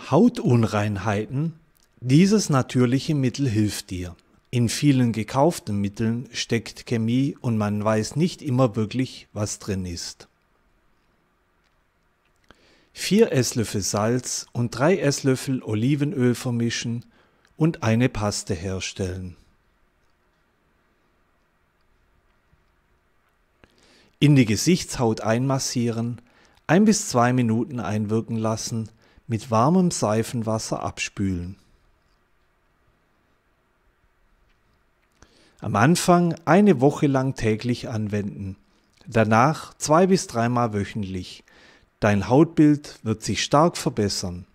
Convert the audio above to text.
Hautunreinheiten. Dieses natürliche Mittel hilft dir. In vielen gekauften Mitteln steckt Chemie und man weiß nicht immer wirklich, was drin ist. 4 Esslöffel Salz und 3 Esslöffel Olivenöl vermischen und eine Paste herstellen. In die Gesichtshaut einmassieren, 1 bis 2 Minuten einwirken lassen, mit warmem Seifenwasser abspülen. Am Anfang eine Woche lang täglich anwenden, danach 2 bis 3 Mal wöchentlich. Dein Hautbild wird sich stark verbessern.